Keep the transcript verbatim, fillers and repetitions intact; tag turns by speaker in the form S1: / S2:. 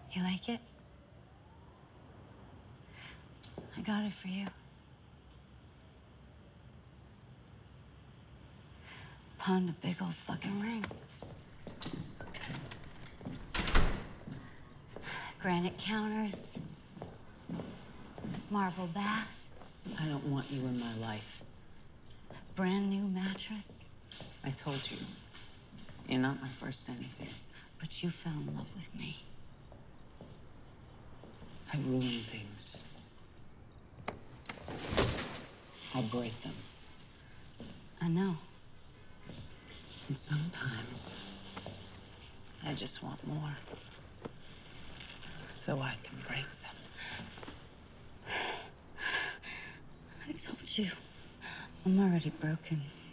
S1: You like it? I got it for you. Pawned a big old fucking ring. Granite counters. Marble bath.
S2: I don't want you in my life.
S1: Brand new mattress.
S2: I told you, you're not my first anything.
S1: But you fell in love with me.
S2: I ruin things. I break them.
S1: I know.
S2: And sometimes, I just want more. So I can break them.
S1: I told you. I'm already broken.